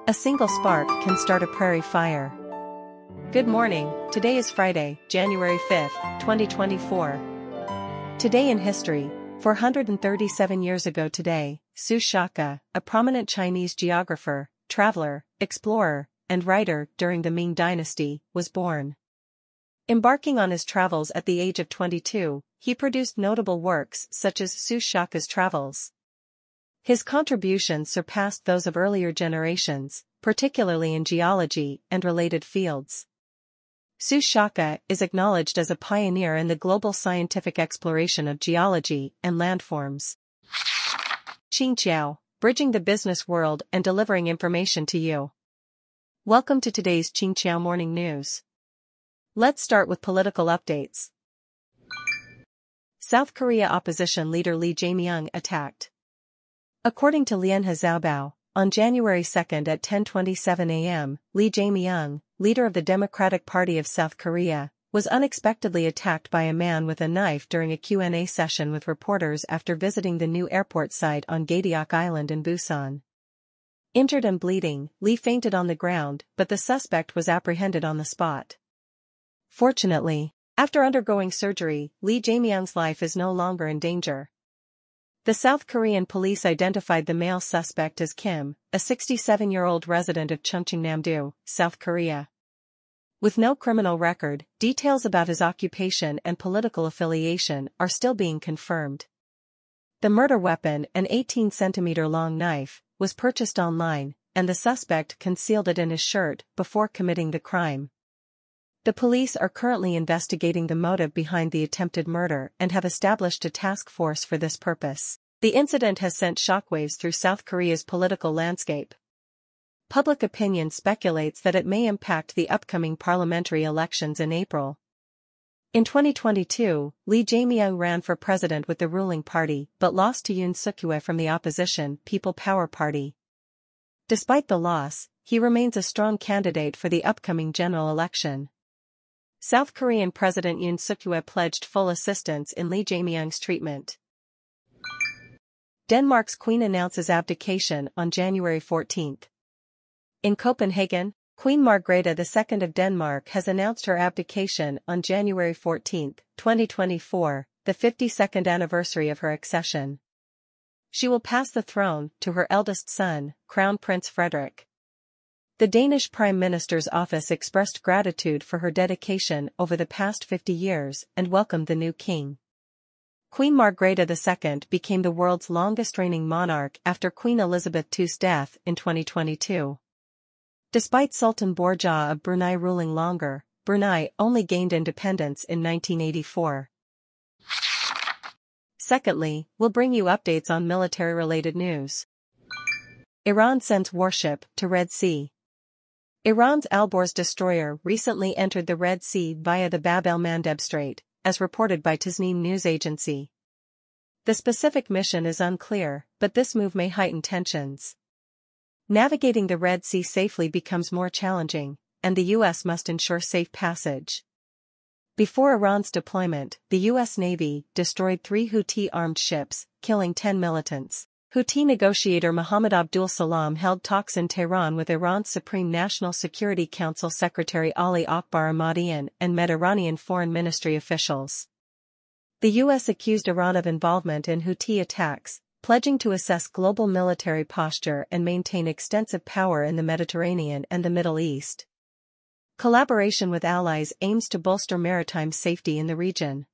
A single spark can start a prairie fire. Good morning, today is Friday, January 5th, 2024. Today in history, 437 years ago today, Xu Shaka, a prominent Chinese geographer, traveler, explorer, and writer during the Ming Dynasty, was born. Embarking on his travels at the age of 22, he produced notable works such as Xu Shaka's Travels. His contributions surpassed those of earlier generations, particularly in geology and related fields. Xu Shaka is acknowledged as a pioneer in the global scientific exploration of geology and landforms. Qingqiao, bridging the business world and delivering information to you. Welcome to today's Qingqiao Morning News. Let's start with political updates. South Korea opposition leader Lee Jae-myung attacked. According to Lianhe Xiaobao, on January 2 at 10:27 a.m., Lee Jae-myung, leader of the Democratic Party of South Korea, was unexpectedly attacked by a man with a knife during a Q&A session with reporters after visiting the new airport site on Gaedeok Island in Busan. Injured and bleeding, Lee fainted on the ground, but the suspect was apprehended on the spot. Fortunately, after undergoing surgery, Lee Jae-myung's life is no longer in danger. The South Korean police identified the male suspect as Kim, a 67-year-old resident of Chungcheongnam-do, South Korea. With no criminal record, details about his occupation and political affiliation are still being confirmed. The murder weapon, an 18-centimeter-long knife, was purchased online, and the suspect concealed it in his shirt before committing the crime. The police are currently investigating the motive behind the attempted murder and have established a task force for this purpose. The incident has sent shockwaves through South Korea's political landscape. Public opinion speculates that it may impact the upcoming parliamentary elections in April. In 2022, Lee Jae-myung ran for president with the ruling party but lost to Yoon Suk-yeol from the opposition People Power Party. Despite the loss, he remains a strong candidate for the upcoming general election. South Korean President Yoon Suk-yeol pledged full assistance in Lee Jae-myung's treatment. Denmark's Queen announces abdication on January 14. In Copenhagen, Queen Margrethe II of Denmark has announced her abdication on January 14, 2024, the 52nd anniversary of her accession. She will pass the throne to her eldest son, Crown Prince Frederik. The Danish Prime Minister's office expressed gratitude for her dedication over the past 50 years and welcomed the new king. Queen Margrethe II became the world's longest-reigning monarch after Queen Elizabeth II's death in 2022. Despite Sultan Borja of Brunei ruling longer, Brunei only gained independence in 1984. Secondly, we'll bring you updates on military-related news. Iran sends warship to Red Sea. Iran's Alborz destroyer recently entered the Red Sea via the Bab el-Mandeb Strait, as reported by Tasnim news agency. The specific mission is unclear, but this move may heighten tensions. Navigating the Red Sea safely becomes more challenging, and the U.S. must ensure safe passage. Before Iran's deployment, the U.S. Navy destroyed 3 Houthi-armed ships, killing 10 militants. Houthi negotiator Mohammed Abdul Salam held talks in Tehran with Iran's Supreme National Security Council Secretary Ali Akbar Ahmadian and met Iranian Foreign Ministry officials. The U.S. accused Iran of involvement in Houthi attacks, pledging to assess global military posture and maintain extensive power in the Mediterranean and the Middle East. Collaboration with allies aims to bolster maritime safety in the region.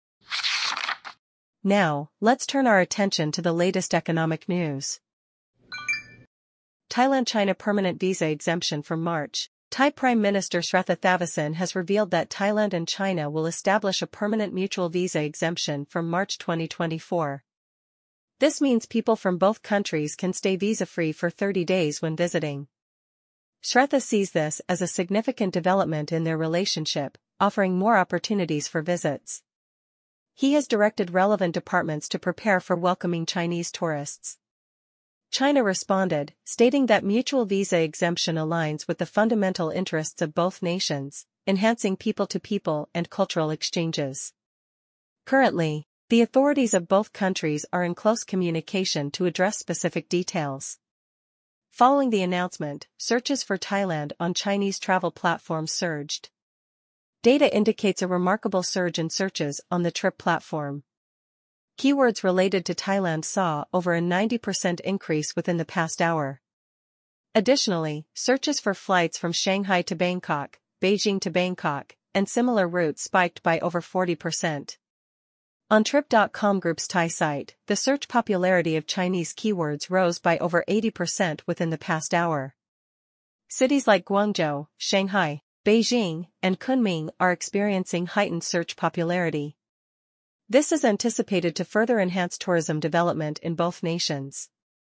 Now, let's turn our attention to the latest economic news. Thailand-China permanent visa exemption from March. Thai Prime Minister Srettha Thavisin has revealed that Thailand and China will establish a permanent mutual visa exemption from March 2024. This means people from both countries can stay visa-free for 30 days when visiting. Srettha sees this as a significant development in their relationship, offering more opportunities for visits. He has directed relevant departments to prepare for welcoming Chinese tourists. China responded, stating that mutual visa exemption aligns with the fundamental interests of both nations, enhancing people-to-people and cultural exchanges. Currently, the authorities of both countries are in close communication to address specific details. Following the announcement, searches for Thailand on Chinese travel platforms surged. Data indicates a remarkable surge in searches on the Trip platform. Keywords related to Thailand saw over a 90% increase within the past hour. Additionally, searches for flights from Shanghai to Bangkok, Beijing to Bangkok, and similar routes spiked by over 40%. On Trip.com Group's Thai site, the search popularity of Chinese keywords rose by over 80% within the past hour. Cities like Guangzhou, Shanghai, Beijing, and Kunming are experiencing heightened search popularity. This is anticipated to further enhance tourism development in both nations.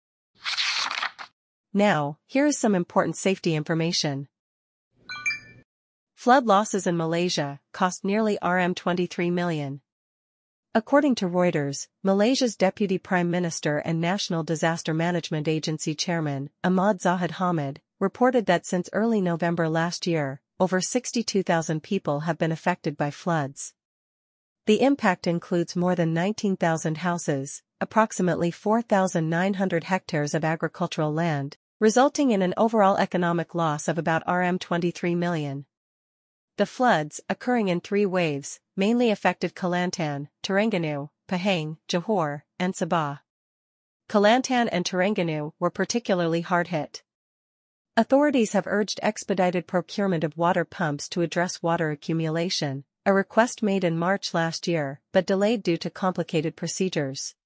Now, here is some important safety information. Flood losses in Malaysia cost nearly Rm23 million. According to Reuters, Malaysia's Deputy Prime Minister and National Disaster Management Agency Chairman, Ahmad Zahid Hamid, reported that since early November last year, over 62,000 people have been affected by floods. The impact includes more than 19,000 houses, approximately 4,900 hectares of agricultural land, resulting in an overall economic loss of about Rm23 million. The floods, occurring in 3 waves, mainly affected Kelantan, Terengganu, Pahang, Johor, and Sabah. Kelantan and Terengganu were particularly hard hit. Authorities have urged expedited procurement of water pumps to address water accumulation, a request made in March last year, but delayed due to complicated procedures.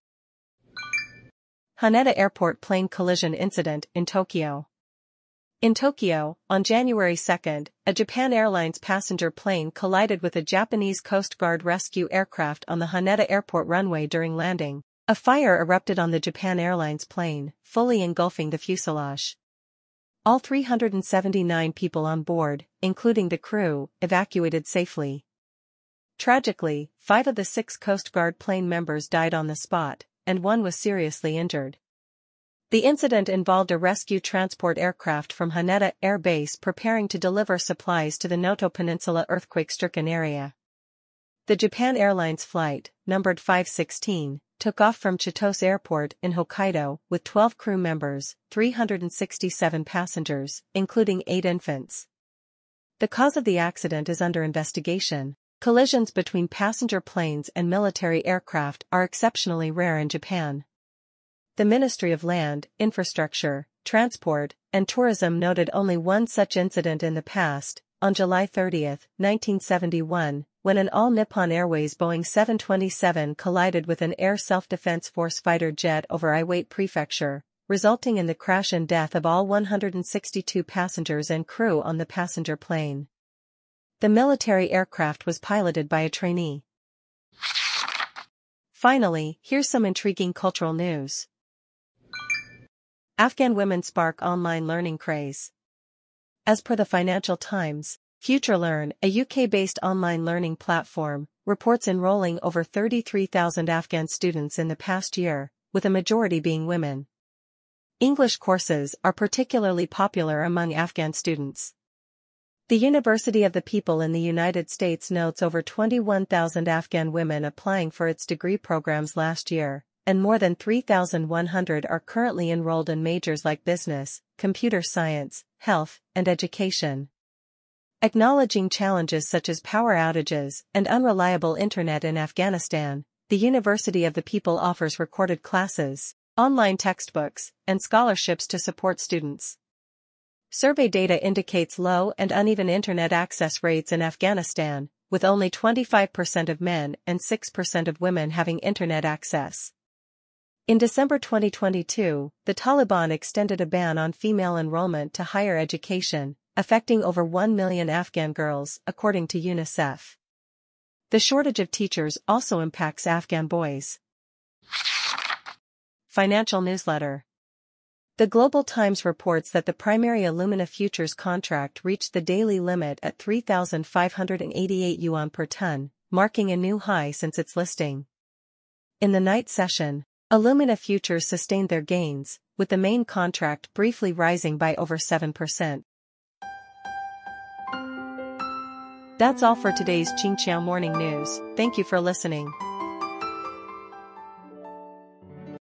Haneda Airport plane collision incident in Tokyo. In Tokyo, on January 2, a Japan Airlines passenger plane collided with a Japanese Coast Guard rescue aircraft on the Haneda Airport runway during landing. A fire erupted on the Japan Airlines plane, fully engulfing the fuselage. All 379 people on board, including the crew, evacuated safely. Tragically, 5 of the 6 Coast Guard plane members died on the spot, and 1 was seriously injured. The incident involved a rescue transport aircraft from Haneda Air Base preparing to deliver supplies to the Noto Peninsula earthquake-stricken area. The Japan Airlines flight, numbered 516, took off from Chitose Airport in Hokkaido with 12 crew members, 367 passengers, including 8 infants. The cause of the accident is under investigation. Collisions between passenger planes and military aircraft are exceptionally rare in Japan. The Ministry of Land, Infrastructure, Transport, and Tourism noted only one such incident in the past, on July 30, 1971, when an All Nippon Airways Boeing 727 collided with an Air Self-Defense Force fighter jet over Iwate Prefecture, resulting in the crash and death of all 162 passengers and crew on the passenger plane. The military aircraft was piloted by a trainee. Finally, here's some intriguing cultural news. Afghan women spark online learning craze. As per the Financial Times, FutureLearn, a UK-based online learning platform, reports enrolling over 33,000 Afghan students in the past year, with a majority being women. English courses are particularly popular among Afghan students. The University of the People in the United States notes over 21,000 Afghan women applying for its degree programs last year, and more than 3,100 are currently enrolled in majors like business, computer science, health, and education. Acknowledging challenges such as power outages and unreliable internet in Afghanistan, the University of the People offers recorded classes, online textbooks, and scholarships to support students. Survey data indicates low and uneven internet access rates in Afghanistan, with only 25% of men and 6% of women having internet access. In December 2022, the Taliban extended a ban on female enrollment to higher education, affecting over 1 million Afghan girls, according to UNICEF. The shortage of teachers also impacts Afghan boys. Financial newsletter. The Global Times reports that the primary alumina futures contract reached the daily limit at 3,588 yuan per ton, marking a new high since its listing. In the night session, alumina futures sustained their gains, with the main contract briefly rising by over 7%. That's all for today's Qingqiao Morning News. Thank you for listening.